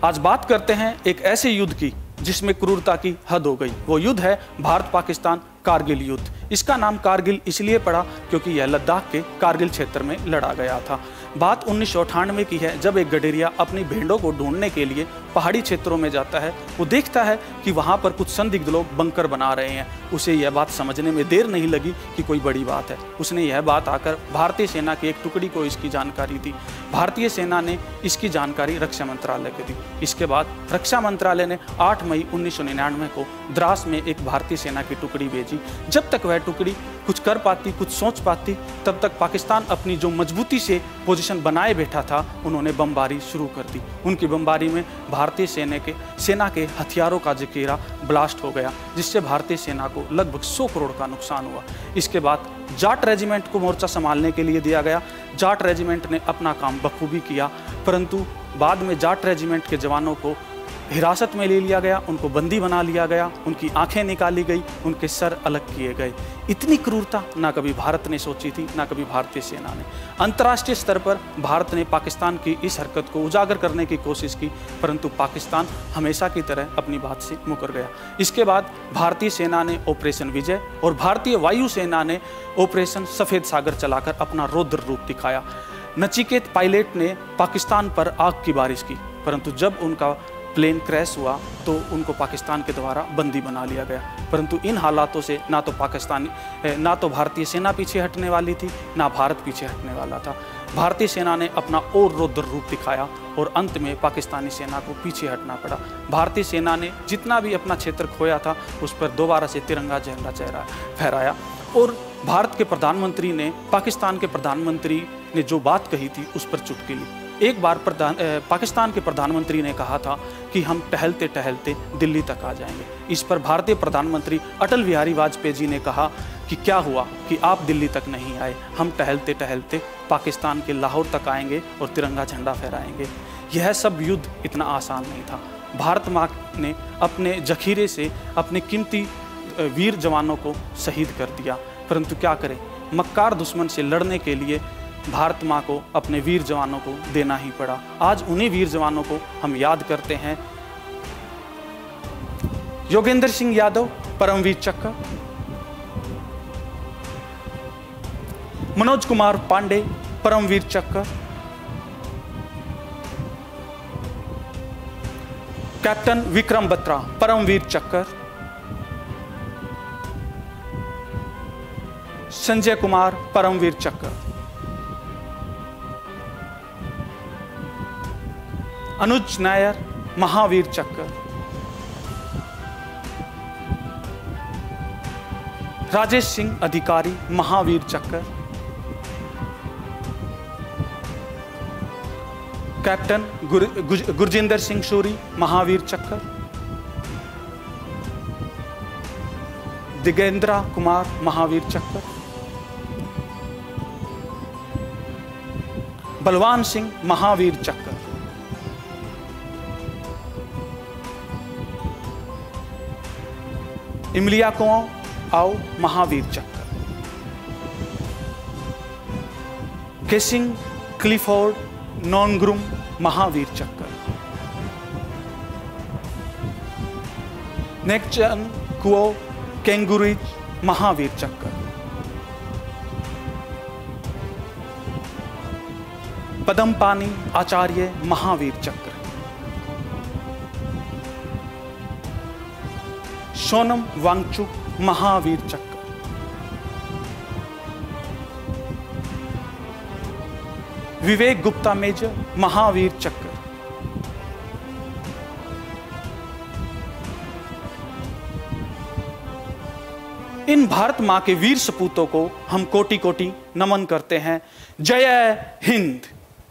आज बात करते हैं एक ऐसे युद्ध की जिसमें क्रूरता की हद हो गई। वो युद्ध है भारत पाकिस्तान कारगिल युद्ध। इसका नाम कारगिल इसलिए पड़ा क्योंकि यह लद्दाख के कारगिल क्षेत्र में लड़ा गया था। बात 1998 की है, जब एक गडेरिया अपनी भेड़ों को ढूंढने के लिए पहाड़ी क्षेत्रों में जाता है। वो देखता है कि वहाँ पर कुछ संदिग्ध लोग बंकर बना रहे हैं। उसे यह बात समझने में देर नहीं लगी कि कोई बड़ी बात है। उसने यह बात आकर भारतीय सेना की एक टुकड़ी को इसकी जानकारी दी। भारतीय सेना ने इसकी जानकारी रक्षा मंत्रालय को दी। इसके बाद रक्षा मंत्रालय ने 8 मई 1999 को द्रास में एक भारतीय सेना की टुकड़ी भेजी। जब तक वह टुकड़ी कुछ कर पाती, कुछ सोच पाती, तब तक पाकिस्तान अपनी जो मजबूती से पोजीशन बनाए बैठा था, उन्होंने बमबारी शुरू कर दी। उनकी बमबारी में भारतीय सेना के हथियारों का जखीरा ब्लास्ट हो गया, जिससे भारतीय सेना को लगभग 100 करोड़ का नुकसान हुआ। इसके बाद जाट रेजिमेंट को मोर्चा संभालने के लिए दिया गया। जाट रेजिमेंट ने अपना काम बखूबी किया, परंतु बाद में जाट रेजिमेंट के जवानों को हिरासत में ले लिया गया, उनको बंदी बना लिया गया, उनकी आंखें निकाली गई, उनके सर अलग किए गए। इतनी क्रूरता ना कभी भारत ने सोची थी, ना कभी भारतीय सेना ने। अंतर्राष्ट्रीय स्तर पर भारत ने पाकिस्तान की इस हरकत को उजागर करने की कोशिश की, परंतु पाकिस्तान हमेशा की तरह अपनी बात से मुकर गया। इसके बाद भारतीय सेना ने ऑपरेशन विजय और भारतीय वायु सेना ने ऑपरेशन सफ़ेद सागर चलाकर अपना रौद्र रूप दिखाया। नचिकेत पायलट ने पाकिस्तान पर आग की बारिश की, परंतु जब उनका प्लेन क्रैश हुआ तो उनको पाकिस्तान के द्वारा बंदी बना लिया गया। परंतु इन हालातों से ना तो भारतीय सेना पीछे हटने वाली थी, ना भारत पीछे हटने वाला था। भारतीय सेना ने अपना और रौद्र रूप दिखाया और अंत में पाकिस्तानी सेना को पीछे हटना पड़ा। भारतीय सेना ने जितना भी अपना क्षेत्र खोया था, उस पर दोबारा से तिरंगा झंडा फहराया। और भारत के प्रधानमंत्री ने पाकिस्तान के प्रधानमंत्री ने जो बात कही थी, उस पर चुटकी ली। एक बार पाकिस्तान के प्रधानमंत्री ने कहा था कि हम टहलते टहलते दिल्ली तक आ जाएंगे। इस पर भारतीय प्रधानमंत्री अटल बिहारी वाजपेयी जी ने कहा कि क्या हुआ कि आप दिल्ली तक नहीं आए, हम टहलते टहलते पाकिस्तान के लाहौर तक आएंगे और तिरंगा झंडा फहराएंगे। यह सब युद्ध इतना आसान नहीं था। भारत माँ ने अपने जखीरे से अपने कीमती वीर जवानों को शहीद कर दिया, परंतु क्या करें, मक्कार दुश्मन से लड़ने के लिए भारत माँ को अपने वीर जवानों को देना ही पड़ा। आज उन्हीं वीर जवानों को हम याद करते हैं। योगेंद्र सिंह यादव, परमवीर चक्र। मनोज कुमार पांडे, परमवीर चक्र। कैप्टन विक्रम बत्रा, परमवीर चक्र। संजय कुमार, परमवीर चक्र। अनुज नायर, महावीर चक्र। राजेश सिंह अधिकारी, महावीर चक्र। कैप्टन गुरजिंदर सिंह सूरी, महावीर चक्र। दिगेंद्रा कुमार, महावीर चक्र। बलवान सिंह, महावीर चक्र। इमलिया कुआं आओ, महावीर चक्र। केसिंग क्लिफोर्ड नॉनग्रुम, महावीर चक्र। नेकचन कुओ केंगुरिज, महावीर चक्र। पदमपानी आचार्य, महावीर चक्र। सोनम वांगचुक, महावीर चक्र। विवेक गुप्ता मेजर, महावीर चक्र। इन भारत मां के वीर सपूतों को हम कोटि कोटि नमन करते हैं। जय हिंद।